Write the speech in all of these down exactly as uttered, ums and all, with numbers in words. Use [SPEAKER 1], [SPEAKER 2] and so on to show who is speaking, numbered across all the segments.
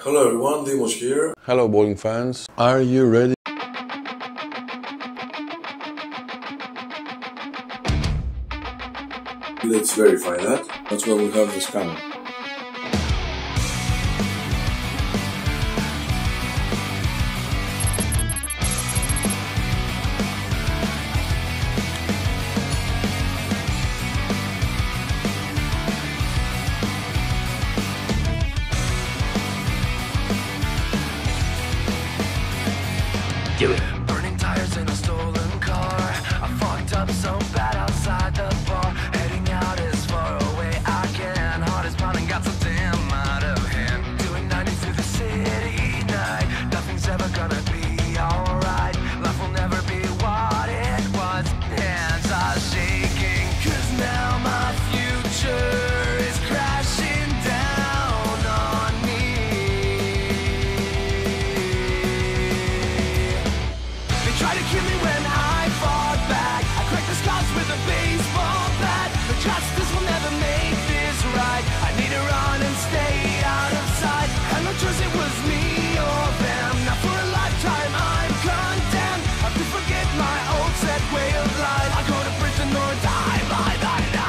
[SPEAKER 1] Hello everyone, Dimos here.
[SPEAKER 2] Hello bowling fans, are you ready?
[SPEAKER 1] Let's verify that. That's why we have the scanner.
[SPEAKER 3] Give it. Burning tires in a stolen car. I fucked up so bad outside the bar. Heading out as far away I can. Heart is pounding, got so damn out of hand. Doing ninety through the city night. Nothing's ever gonna be alright. Life will never be what it was. Hands are shaking, cause now my future is crashing down on me. They try to kill me when I fought back. I cracked the scars with a baseball bat. But justice will never make this right. I need to run and stay out of sight. Had no choice, it was me or them. Now for a lifetime I'm condemned. I have to forget my old set way of life. I go to prison or die by the knife.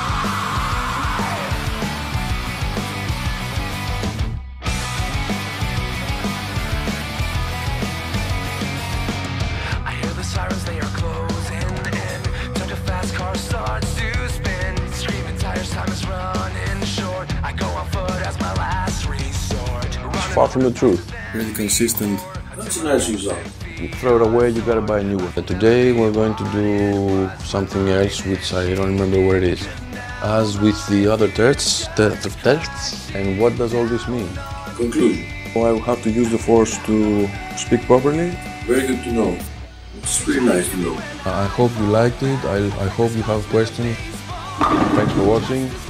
[SPEAKER 3] I hear the sirens, they are closing in. Turn to fast car starts to spin. Screaming tires, time is running short. I go on foot as my last resort.
[SPEAKER 2] It's far from the truth.
[SPEAKER 1] Really consistent. That's a nice result.
[SPEAKER 2] You throw it away, you gotta buy a new one. But today we're going to do something else which I don't remember what it is. As with the other tests, te- tests, and what does all this mean?
[SPEAKER 1] Conclusion.
[SPEAKER 2] I will have to use the force to speak properly.
[SPEAKER 1] Very good to know. It's pretty nice to know.
[SPEAKER 2] I hope you liked it, I, I hope you have questions. Thanks for watching.